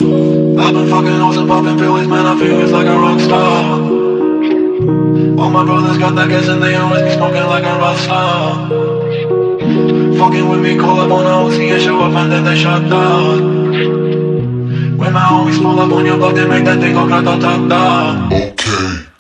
I've been fucking hoes and popping pills, man, I feel it's like a rock star. All my brothers got that gas and they always be smoking like a rock star. Fucking with me, call up on a OC and show up and then they shut down. When my homies pull up on your block, they make that thing go grata-ta-ta. Okay.